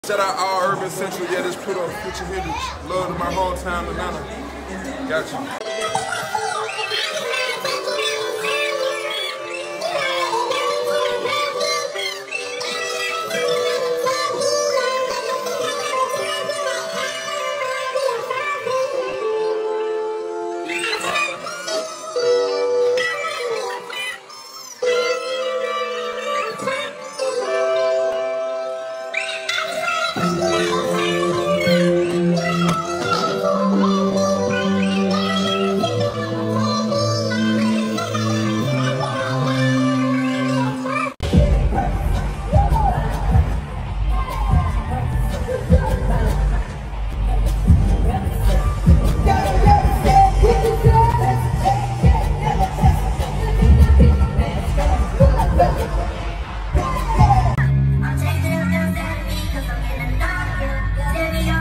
Shout out all Urban Central, yeah, this Pluto, Future Hendrix. Love to my hometown, Atlanta. Got you. I'll take it up, down, that beat, 'cause I'm in the dark.